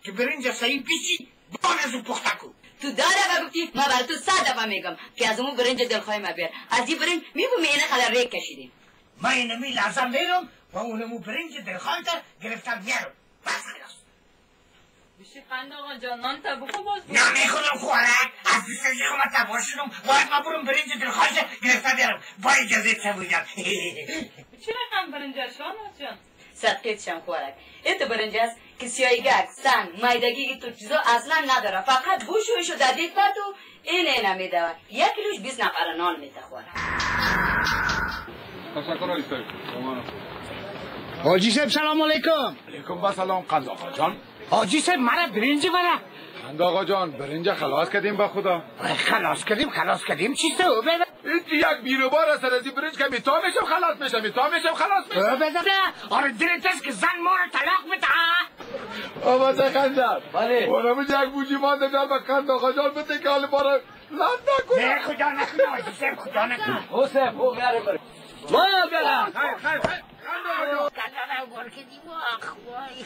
که برنج صحیح پیچی بان از اون پخته کن. تو داره گفتی ما برای تو 100 دفعه میگم که از اون برنج دلخواه ما بیار. از این برنج میبومی اینه قدر ریک کشیدیم. من اینمی لازم میرم و اونمو برنج دلخواه تا گرفتم میارم. بس خلاص. بشی قند آقا جان نان تا بخو باز نه میخورم خوارک. از دیستی خواهم تبار شدم. باید ما برم برنج دلخواه گرفتم بیارم. با اجازه سبویم. چی رقم برنج شان جان؟ صدقیت شم خوارک. ایتو برنج است که سیایگک، سنگ، مایدگی تو چیزا اصلا نداره. فقط بوشویشو دادید پد و این نمیده. 1 کیلوش 20 نفر نان میده خوارک. تشکر آقای حاجی صاحب سلام علیکم. علیکم با سلام قند آقا جان. حاجی صاحب مرا برنج برا. قند آقا جان برنج خلاص کردیم با خدا. خلاص کردیم چیسته او بده. این یک بیروبار است از این برنج که میتا میشم خلاص میشم او بده آره دلت است که زن ما رو طلاق بده. آبا چه خنجر بله اونم یک بوجی مانده جان با قند آقا جان بده که حال بارا لند نکنه. نه خدا نکنه حاجی صاحب خدا نکنه. حسین خوب میاره بره ما برم خیر کلانه برکه دیماغ وای.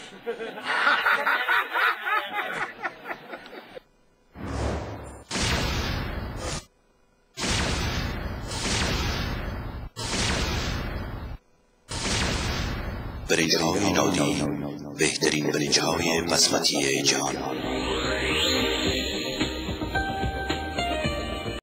برنج‌های نادی بهترین برنج‌های بسمتی جهان.